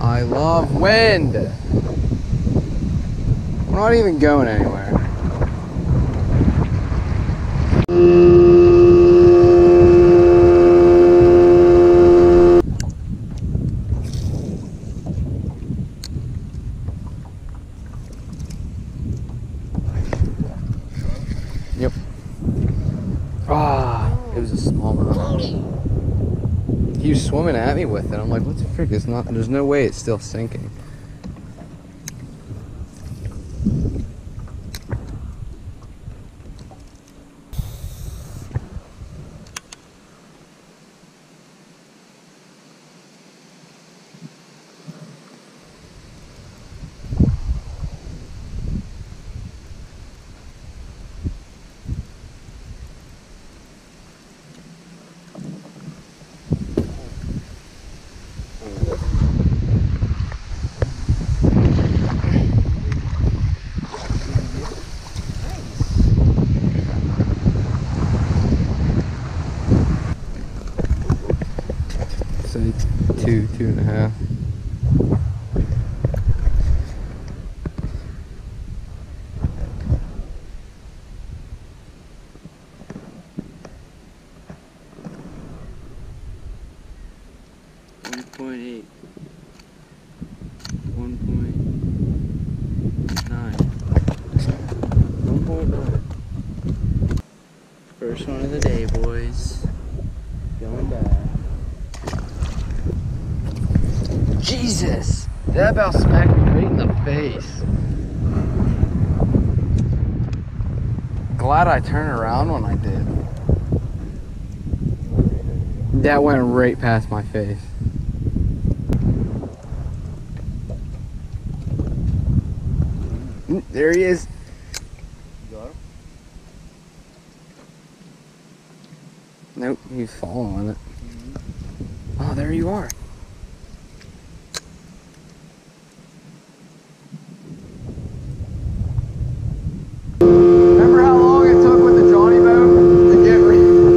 I love wind. I'm not even going anywhere. Yep. Ah, it was a smallmouth. He was swimming at me with it. I'm like, what the frick? It's not. There's no way it's still sinking. Say 2.5. .8. 1.9. 1.9. First one of the day, boys. Going back. Jesus! That about smacked me right in the face. Glad I turned around when I did. That went right past my face. There he is. You got him? Nope, he's following it. Oh, there you are. Remember how long it took with the Johnny boat to get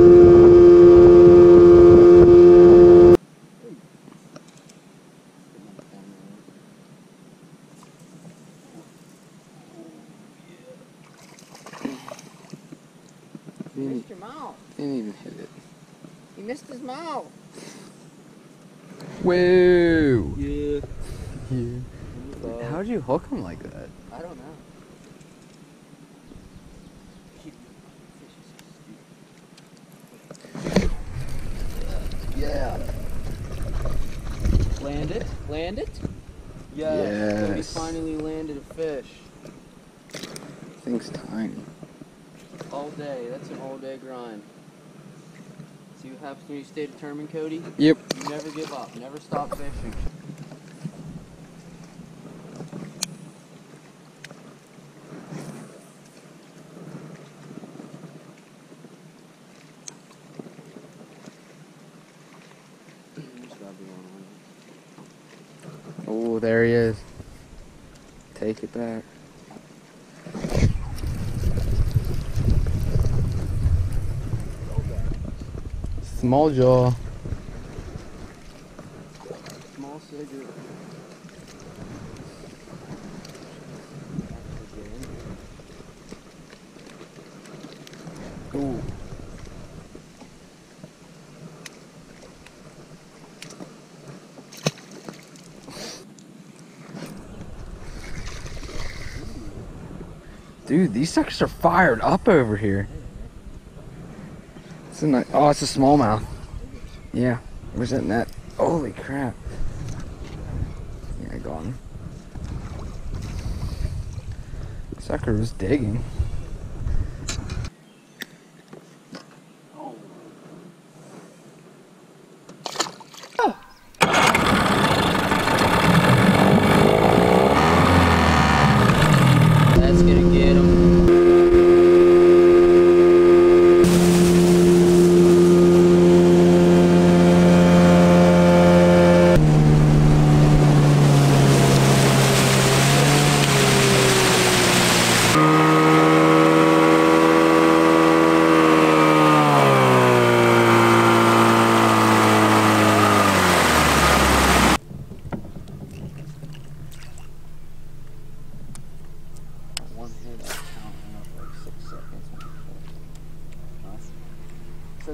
You missed your mouth. Didn't even hit it. He missed his mouth. Whoa! Yeah. Yeah. How'd you hook him like that? I don't know. Yeah. Land it. Land it. Yes. We finally landed a fish. Thing's tiny. All day. That's an all day grind. See what happens when you stay determined, Cody? Yep. You never give up. Never stop fishing. Oh, there he is. Take it back. Small jaw. Small cigarette. Ooh. Dude, these suckers are fired up over here. It's a nice, oh, it's a smallmouth. Yeah, where's that net? Holy crap. Yeah, I got him. Sucker was digging. That's gonna get him.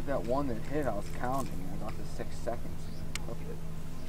that one that hit, I was counting. I got to 6 seconds. Took it.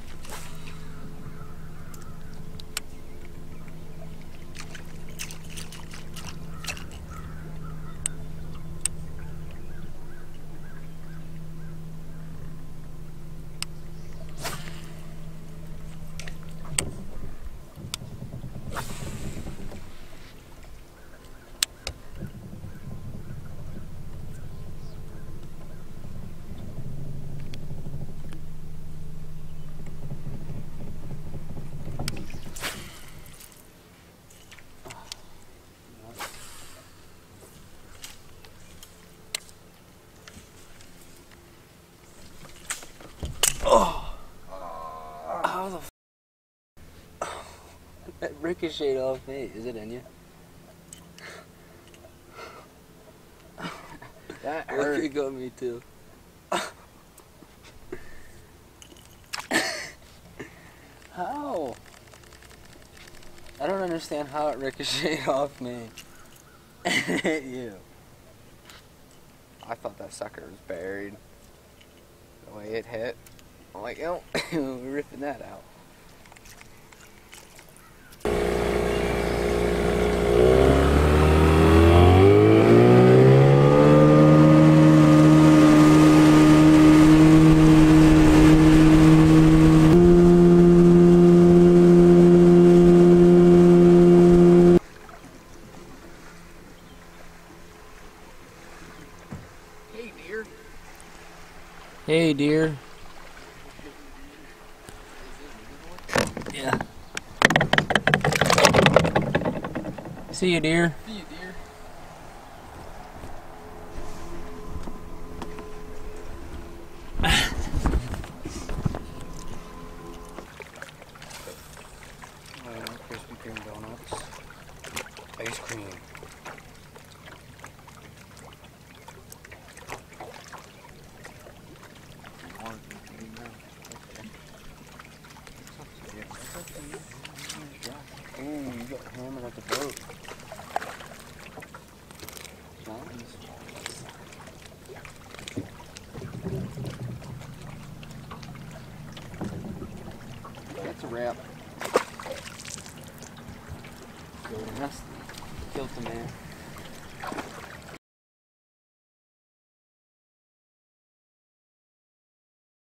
Oh! How the f? That ricocheted off me. Is it in you? That Look, hurt. it got me too. How? I don't understand how it ricocheted off me. And hit you. I thought that sucker was buried. The way it hit. I'm like, yo, we're ripping that out. Hey, dear. Hey, dear. Yeah. See you, dear. See you, dear. Krispy Kreme donuts. Ice cream. Ooh, you got hammered at the boat. Nice. That's a wrap. Killed the man.